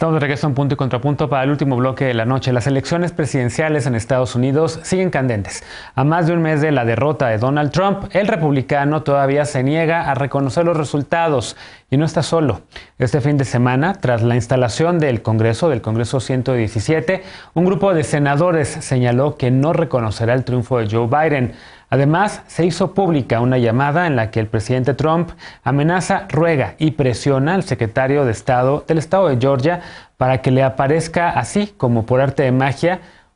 Estamos de regreso en Punto y Contrapunto para el último bloque de la noche. Las elecciones presidenciales en Estados Unidos siguen candentes. A más de un mes de la derrota de Donald Trump, el republicano todavía se niega a reconocer los resultados. Y no está solo. Este fin de semana, tras la instalación del Congreso 117, un grupo de senadores señaló que no reconocerá el triunfo de Joe Biden. Además, se hizo pública una llamada en la que el presidente Trump amenaza, ruega y presiona al secretario de Estado del estado de Georgia para que le aparezca, así como por arte de magia,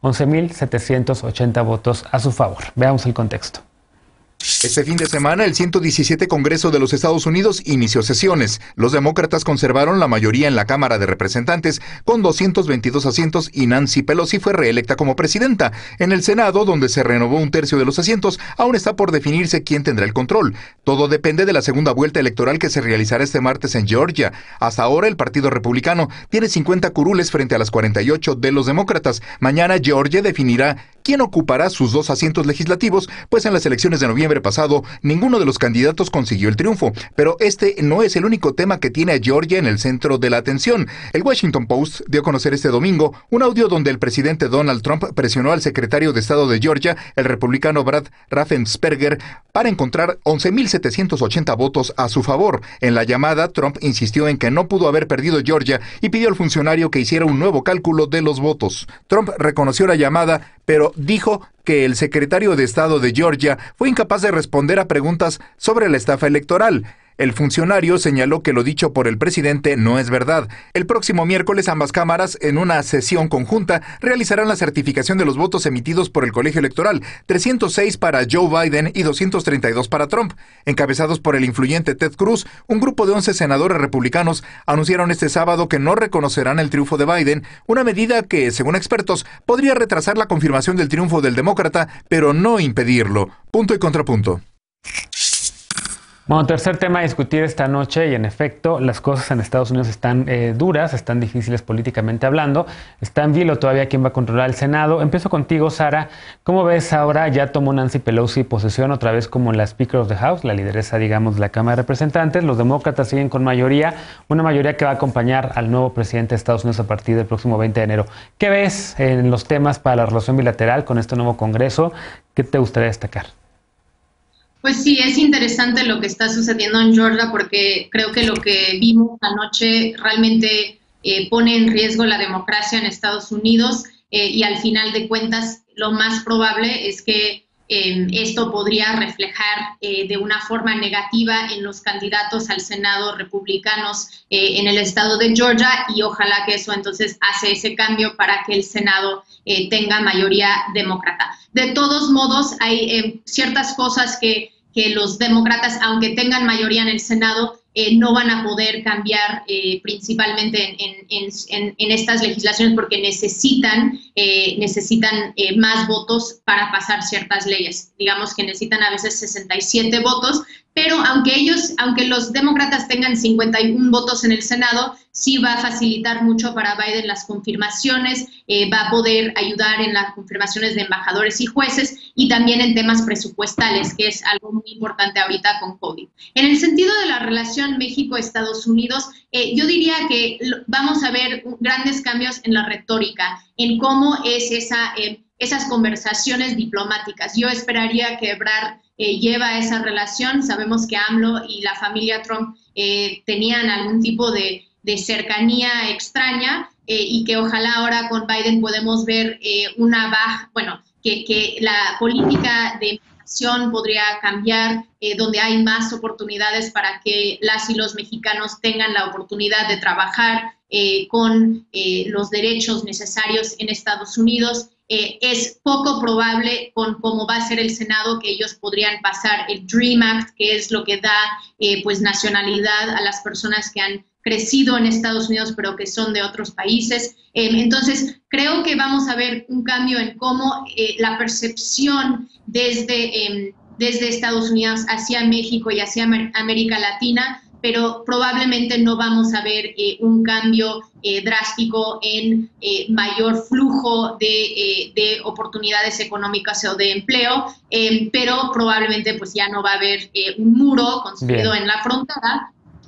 11,780 votos a su favor. Veamos el contexto. Este fin de semana, el 117 Congreso de los Estados Unidos inició sesiones. Los demócratas conservaron la mayoría en la Cámara de Representantes con 222 asientos y Nancy Pelosi fue reelecta como presidenta. En el Senado, donde se renovó un tercio de los asientos, aún está por definirse quién tendrá el control. Todo depende de la segunda vuelta electoral que se realizará este martes en Georgia. Hasta ahora, el Partido Republicano tiene 50 curules frente a las 48 de los demócratas. Mañana, Georgia definirá quién ocupará sus 2 asientos legislativos, pues en las elecciones de noviembre pasado, ninguno de los candidatos consiguió el triunfo, pero este no es el único tema que tiene a Georgia en el centro de la atención. El Washington Post dio a conocer este domingo un audio donde el presidente Donald Trump presionó al secretario de Estado de Georgia, el republicano Brad Raffensperger, para encontrar 11,780 votos a su favor. En la llamada, Trump insistió en que no pudo haber perdido Georgia y pidió al funcionario que hiciera un nuevo cálculo de los votos. Trump reconoció la llamada, pero dijo que el secretario de Estado de Georgia fue incapaz de responder a preguntas sobre la estafa electoral. El funcionario señaló que lo dicho por el presidente no es verdad. El próximo miércoles ambas cámaras, en una sesión conjunta, realizarán la certificación de los votos emitidos por el colegio electoral, 306 para Joe Biden y 232 para Trump. Encabezados por el influyente Ted Cruz, un grupo de 11 senadores republicanos anunciaron este sábado que no reconocerán el triunfo de Biden, una medida que, según expertos, podría retrasar la confirmación del triunfo del demócrata, pero no impedirlo. Punto y contrapunto. Bueno, tercer tema a discutir esta noche y en efecto las cosas en Estados Unidos están duras, están difíciles políticamente hablando. Está en vilo todavía quién va a controlar el Senado. Empiezo contigo, Sara. ¿Cómo ves ahora? Ya tomó Nancy Pelosi posesión otra vez como la Speaker of the House, la lideresa, digamos, de la Cámara de Representantes. Los demócratas siguen con mayoría, una mayoría que va a acompañar al nuevo presidente de Estados Unidos a partir del próximo 20 de enero. ¿Qué ves en los temas para la relación bilateral con este nuevo Congreso? ¿Qué te gustaría destacar? Pues sí, es interesante lo que está sucediendo en Georgia porque creo que lo que vimos anoche realmente pone en riesgo la democracia en Estados Unidos y al final de cuentas lo más probable es que esto podría reflejar de una forma negativa en los candidatos al Senado republicanos en el estado de Georgia y ojalá que eso entonces hace ese cambio para que el Senado tenga mayoría demócrata. De todos modos, hay ciertas cosas que los demócratas, aunque tengan mayoría en el Senado, no van a poder cambiar principalmente en estas legislaciones porque necesitan más votos para pasar ciertas leyes. Digamos que necesitan a veces 67 votos, pero aunque los demócratas tengan 51 votos en el Senado, sí va a facilitar mucho para Biden las confirmaciones, va a poder ayudar en las confirmaciones de embajadores y jueces y también en temas presupuestales, que es algo muy importante ahorita con COVID. En el sentido de la relación México-Estados Unidos, yo diría que vamos a ver grandes cambios en la retórica, en cómo es esas conversaciones diplomáticas. Yo esperaría que Ebrard lleva esa relación. Sabemos que AMLO y la familia Trump tenían algún tipo de cercanía extraña y que ojalá ahora con Biden podemos ver que la política de migración podría cambiar, donde hay más oportunidades para que las y los mexicanos tengan la oportunidad de trabajar con los derechos necesarios en Estados Unidos. Es poco probable con cómo va a ser el Senado que ellos podrían pasar el DREAM Act, que es lo que da pues nacionalidad a las personas que han crecido en Estados Unidos pero que son de otros países. Entonces, creo que vamos a ver un cambio en cómo la percepción desde Estados Unidos hacia México y hacia América Latina, pero probablemente no vamos a ver un cambio drástico en mayor flujo de oportunidades económicas o de empleo, pero probablemente pues ya no va a haber un muro construido en la frontera,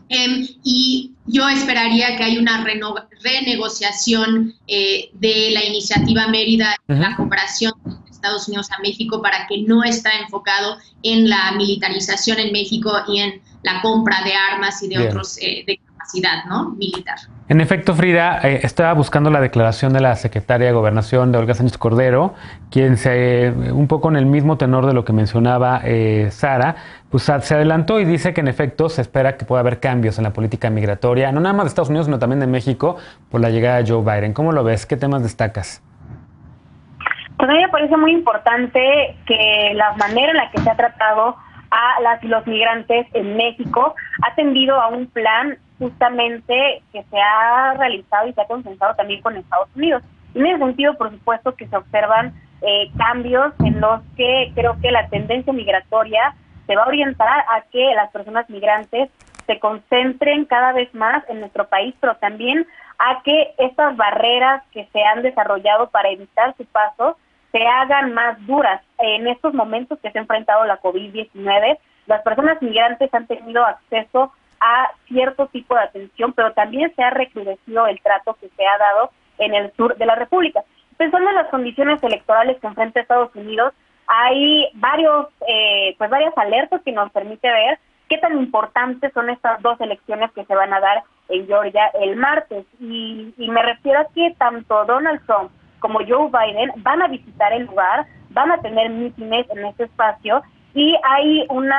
Y yo esperaría que haya una renegociación de la iniciativa Mérida, la cooperación de Estados Unidos a México, para que no está enfocado en la militarización en México y en la compra de armas y de otros de capacidad, ¿no?, militar. En efecto, Frida, estaba buscando la declaración de la secretaria de Gobernación, de Olga Sánchez Cordero, quien un poco en el mismo tenor de lo que mencionaba Sara, pues se adelantó y dice que en efecto se espera que pueda haber cambios en la política migratoria, no nada más de Estados Unidos, sino también de México, por la llegada de Joe Biden. ¿Cómo lo ves? ¿Qué temas destacas? Pues a mí me parece muy importante que la manera en la que se ha tratado a las y los migrantes en México ha tendido a un plan justamente que se ha realizado y se ha consensuado también con Estados Unidos. Y en ese sentido, por supuesto, que se observan cambios en los que creo que la tendencia migratoria se va a orientar a que las personas migrantes se concentren cada vez más en nuestro país, pero también a que estas barreras que se han desarrollado para evitar su paso se hagan más duras. En estos momentos que se ha enfrentado la COVID-19, las personas migrantes han tenido acceso a cierto tipo de atención, pero también se ha recrudecido el trato que se ha dado en el sur de la República. Pensando en las condiciones electorales que enfrenta Estados Unidos, hay varias alertas que nos permite ver qué tan importantes son estas dos elecciones que se van a dar en Georgia el martes. Y me refiero a que tanto Donald Trump como Joe Biden van a visitar el lugar, van a tener mítines en este espacio, y hay un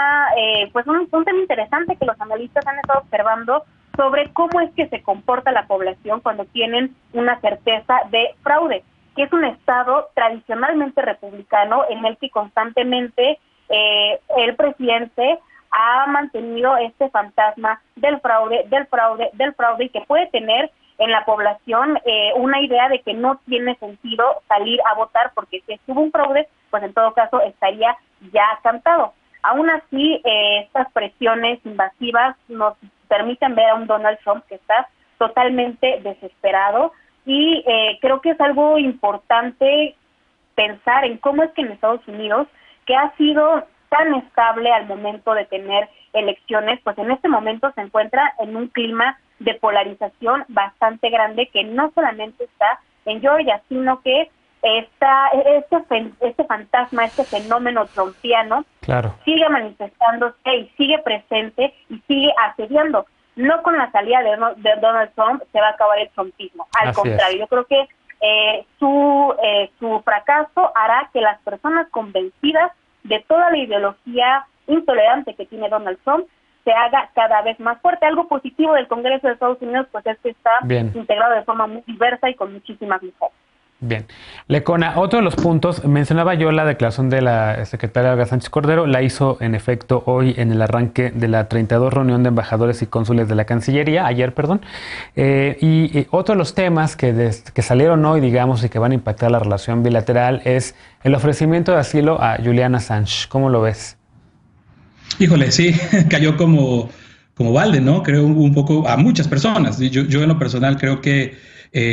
tema interesante que los analistas han estado observando sobre cómo es que se comporta la población cuando tienen una certeza de fraude, que es un estado tradicionalmente republicano en el que constantemente el presidente ha mantenido este fantasma del fraude, y que puede tener en la población una idea de que no tiene sentido salir a votar, porque si estuvo un fraude, pues en todo caso estaría ya cantado. Aún así, estas presiones invasivas nos permiten ver a un Donald Trump que está totalmente desesperado, y creo que es algo importante pensar en cómo es que en Estados Unidos, que ha sido tan estable al momento de tener elecciones, pues en este momento se encuentra en un clima de polarización bastante grande, que no solamente está en Georgia, sino que este fantasma, este fenómeno trumpiano, sigue manifestándose y sigue presente y sigue asediando. No con la salida de Donald Trump se va a acabar el trumpismo, al contrario, yo creo que su fracaso hará que las personas convencidas de toda la ideología intolerante que tiene Donald Trump se haga cada vez más fuerte. Algo positivo del Congreso de Estados Unidos pues es que está integrado de forma muy diversa y con muchísimas mujeres. Bien. Lecona, otro de los puntos, mencionaba yo la declaración de la secretaria Olga Sánchez Cordero, la hizo en efecto hoy en el arranque de la 32 reunión de embajadores y cónsules de la Cancillería, ayer, y otro de los temas que salieron hoy, digamos, y que van a impactar la relación bilateral es el ofrecimiento de asilo a Julian Assange. ¿Cómo lo ves? Híjole, sí, cayó como balde, ¿no? Creo un poco a muchas personas. Yo en lo personal creo que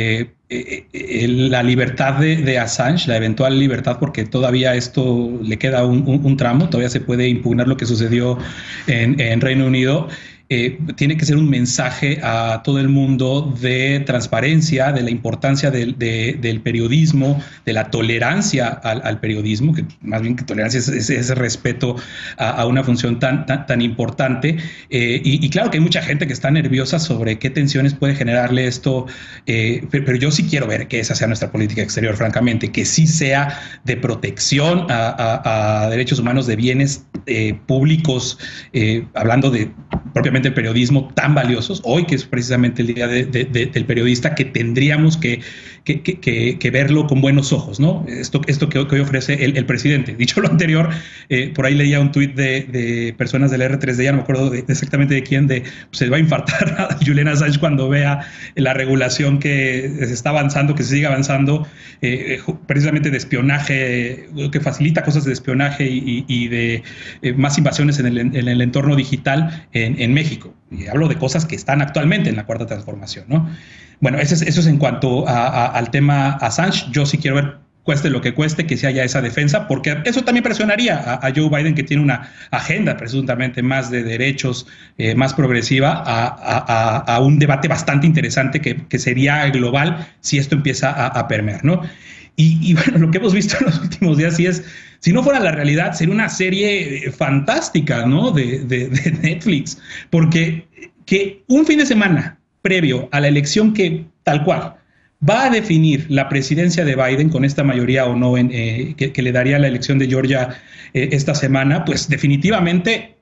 la libertad de Assange, la eventual libertad, porque todavía esto le queda un tramo, todavía se puede impugnar lo que sucedió en Reino Unido. Tiene que ser un mensaje a todo el mundo de transparencia, de la importancia del periodismo, de la tolerancia al periodismo, que más bien que tolerancia es ese respeto a una función tan importante. Y claro que hay mucha gente que está nerviosa sobre qué tensiones puede generarle esto, pero yo sí quiero ver que esa sea nuestra política exterior, francamente, que sí sea de protección a derechos humanos, de bienes públicos, hablando de propiamente el periodismo tan valiosos, hoy que es precisamente el día del periodista, que tendríamos que verlo con buenos ojos, ¿no? Esto que hoy ofrece el presidente. Dicho lo anterior, por ahí leía un tuit de personas del R3D, ya no me acuerdo exactamente de quién, se va a infartar a Julian Assange cuando vea la regulación que se está avanzando, que se sigue avanzando, precisamente de espionaje, que facilita cosas de espionaje y de más invasiones en el entorno digital en México. Y hablo de cosas que están actualmente en la Cuarta Transformación, ¿no? Bueno, eso es en cuanto al tema Assange. Yo sí quiero ver cueste lo que cueste, que se haya esa defensa, porque eso también presionaría a Joe Biden, que tiene una agenda presuntamente más de derechos, más progresiva, a un debate bastante interesante que sería global si esto empieza a permear, ¿no? Y bueno, lo que hemos visto en los últimos días, si no fuera la realidad, sería una serie fantástica, ¿no? de Netflix, porque que un fin de semana previo a la elección que tal cual va a definir la presidencia de Biden con esta mayoría o no que le daría la elección de Georgia esta semana, pues definitivamente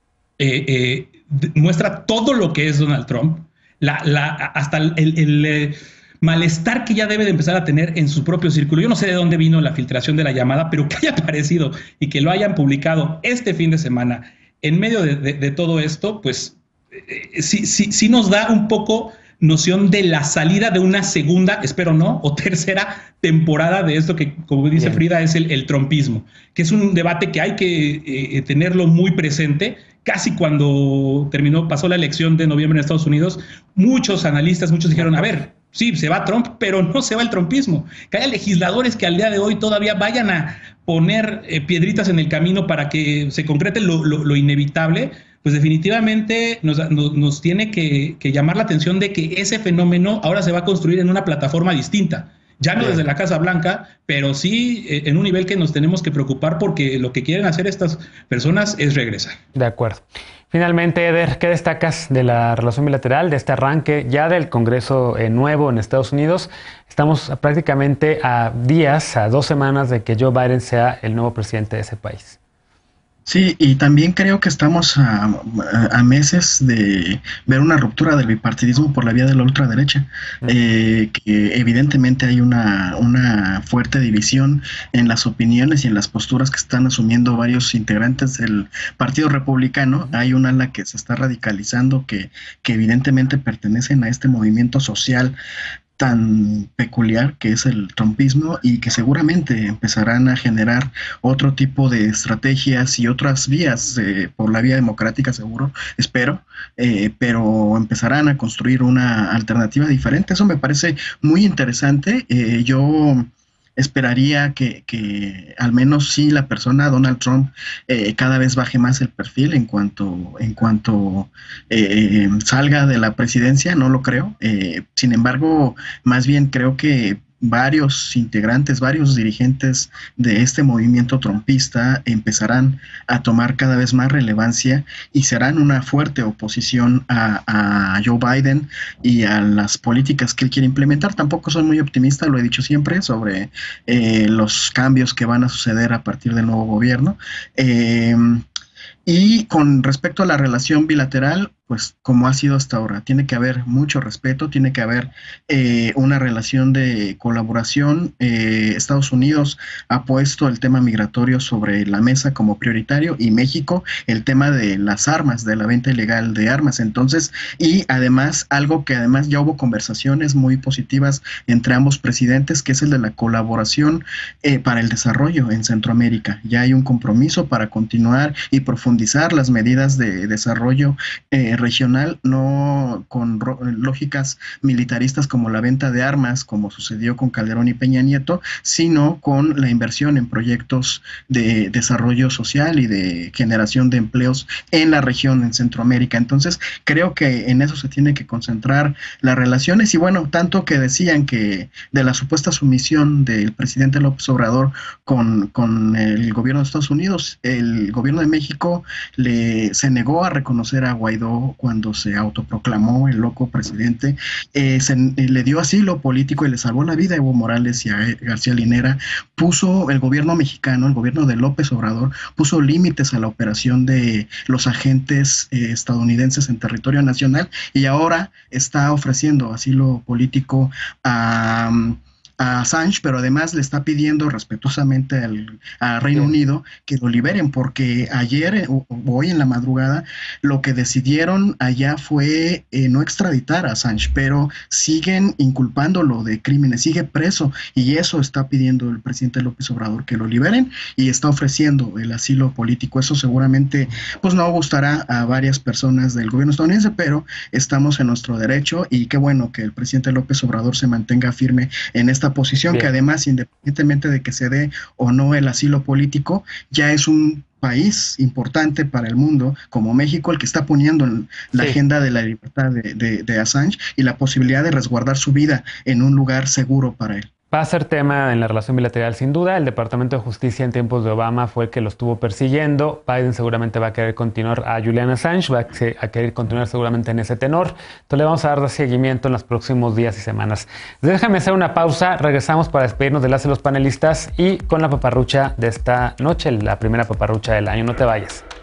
muestra todo lo que es Donald Trump, hasta el malestar que ya debe de empezar a tener en su propio círculo. Yo no sé de dónde vino la filtración de la llamada, pero que haya aparecido y que lo hayan publicado este fin de semana en medio de todo esto, pues sí nos da un poco noción de la salida de una segunda, espero no, o tercera temporada de esto que, como dice Frida, es el trumpismo, que es un debate que hay que tenerlo muy presente. Casi cuando pasó la elección de noviembre en Estados Unidos, muchos analistas, dijeron, a ver, sí, se va Trump, pero no se va el trumpismo. Que haya legisladores que al día de hoy todavía vayan a poner piedritas en el camino para que se concrete lo inevitable, pues definitivamente nos tiene que llamar la atención de que ese fenómeno ahora se va a construir en una plataforma distinta. Ya no desde la Casa Blanca, pero sí en un nivel que nos tenemos que preocupar, porque lo que quieren hacer estas personas es regresar. De acuerdo. Finalmente, Eder, ¿qué destacas de la relación bilateral, de este arranque ya del Congreso nuevo en Estados Unidos? Estamos prácticamente a 2 semanas de que Joe Biden sea el nuevo presidente de ese país. Sí, y también creo que estamos a meses de ver una ruptura del bipartidismo por la vía de la ultraderecha, que evidentemente hay una fuerte división en las opiniones y en las posturas que están asumiendo varios integrantes del Partido Republicano. Hay una ala que se está radicalizando, que evidentemente pertenecen a este movimiento social tan peculiar que es el trumpismo, y que seguramente empezarán a generar otro tipo de estrategias y otras vías por la vía democrática, seguro, espero, pero empezarán a construir una alternativa diferente. Eso me parece muy interesante. Yo esperaría que al menos sí la persona Donald Trump cada vez baje más el perfil en cuanto salga de la presidencia. No lo creo. Sin embargo, más bien creo que varios integrantes, varios dirigentes de este movimiento trumpista empezarán a tomar cada vez más relevancia y serán una fuerte oposición a Joe Biden y a las políticas que él quiere implementar. Tampoco soy muy optimista, lo he dicho siempre, sobre los cambios que van a suceder a partir del nuevo gobierno. Y con respecto a la relación bilateral, pues como ha sido hasta ahora, tiene que haber mucho respeto, tiene que haber una relación de colaboración. Estados Unidos ha puesto el tema migratorio sobre la mesa como prioritario, y México el tema de las armas, de la venta ilegal de armas. Entonces, y además algo que además ya hubo conversaciones muy positivas entre ambos presidentes, que es el de la colaboración para el desarrollo en Centroamérica. Ya hay un compromiso para continuar y profundizar las medidas de desarrollo regional, no con lógicas militaristas como la venta de armas, como sucedió con Calderón y Peña Nieto, sino con la inversión en proyectos de desarrollo social y de generación de empleos en la región, en Centroamérica. Entonces, creo que en eso se tiene que concentrar las relaciones. Y bueno, tanto que decían que de la supuesta sumisión del presidente López Obrador con el gobierno de Estados Unidos, el gobierno de México se negó a reconocer a Guaidó cuando se autoproclamó el loco presidente. Le dio asilo político y le salvó la vida a Evo Morales y a García Linera. Puso el gobierno mexicano, el gobierno de López Obrador, puso límites a la operación de los agentes estadounidenses en territorio nacional, y ahora está ofreciendo asilo político a Assange, pero además le está pidiendo respetuosamente al Reino Unido que lo liberen, porque ayer o hoy en la madrugada lo que decidieron allá fue no extraditar a Assange, pero siguen inculpándolo de crímenes, sigue preso, y eso está pidiendo el presidente López Obrador, que lo liberen, y está ofreciendo el asilo político. Eso seguramente pues no gustará a varias personas del gobierno estadounidense, pero estamos en nuestro derecho, y qué bueno que el presidente López Obrador se mantenga firme en esta esta posición. Bien. Que además, independientemente de que se dé o no el asilo político, ya es un país importante para el mundo como México el que está poniendo en la agenda de la libertad de Assange y la posibilidad de resguardar su vida en un lugar seguro para él. Va a ser tema en la relación bilateral sin duda. El Departamento de Justicia en tiempos de Obama fue el que lo estuvo persiguiendo. Biden seguramente va a querer continuar a Julian Assange, va a querer continuar seguramente en ese tenor. Entonces le vamos a dar seguimiento en los próximos días y semanas. Déjame hacer una pausa, regresamos para despedirnos de las y los panelistas y con la paparrucha de esta noche, la primera paparrucha del año. No te vayas.